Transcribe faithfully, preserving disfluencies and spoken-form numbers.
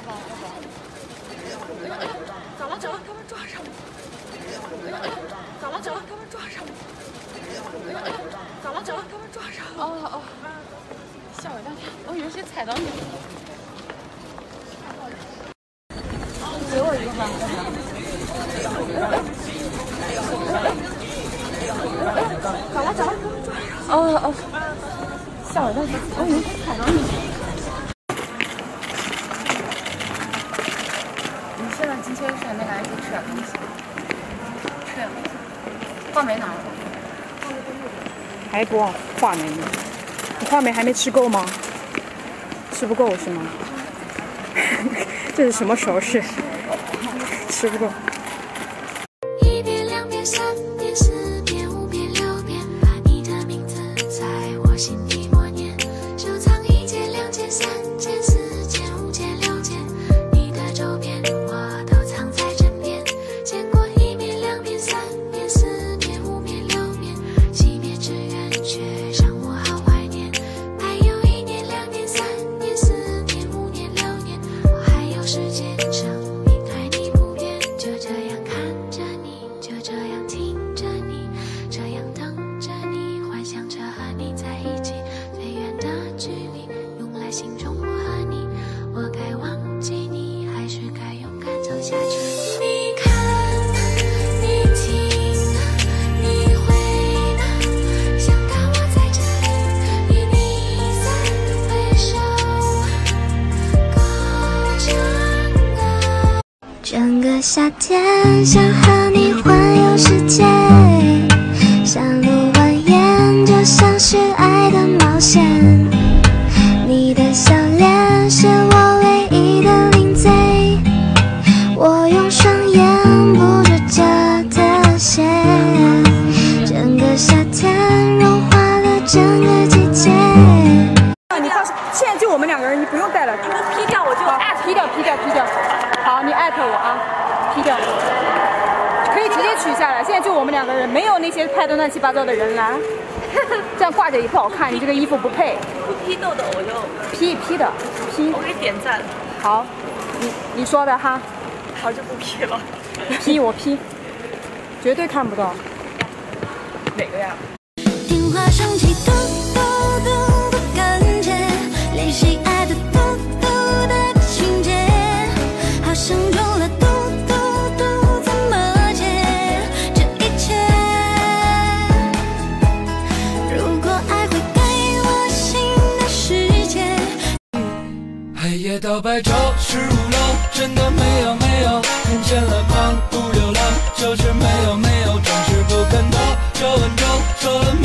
好，要不然。哎呀，咋了？咋了？他们撞上了！哎呀，咋了？咋了？他们撞上了！哎呀，咋了？咋了？他们撞上了！哦哦，吓我一大跳，我以为谁踩到你了。给我一个吧。咋了？咋了？他们撞上了！哦哦，吓我一大跳，我以为谁踩到你了。 现在今天是那个还是吃点东西，吃点东西。话梅拿了吗？ 还不话梅呢？你话梅还没吃够吗？吃不够是吗？这是什么手势？吃不够。 一遍、两遍、三遍、四遍、五遍、六遍，把你的名字在我心底默念，收藏一件、两件、三件、四件、五件、六件，你的周边。 整个夏天想和你环游世界，山路蜿蜒就像是爱的冒险。你的笑脸是我唯一的零嘴，我用双眼捕捉着的线。整个夏天融化了整个季节。 你放心，现在就我们两个人，你不用带了。你不 P 掉我就艾特。P 掉 P 掉 P 掉。 好，你艾特我啊 ，P 掉，可以直接取下来。现在就我们两个人，没有那些拍的乱七八糟的人来，这样挂着也不好看，你这个衣服不配。 不 P 豆豆我就 P P 的 P， 我给点赞。 好，你你说的哈， 好就不 P 了。 P 我 P， 绝对看不到。 哪个呀？ 电话响起，嘟嘟嘟的感觉，联系爱的嘟嘟的情节。 好像中了嘟嘟嘟，怎么解这一切？如果爱会给我新的世界。 黑夜到白昼，十五楼，真的没有没有，看见了狂舞流浪，就是没有没有，装饰不肯躲，这温柔说了。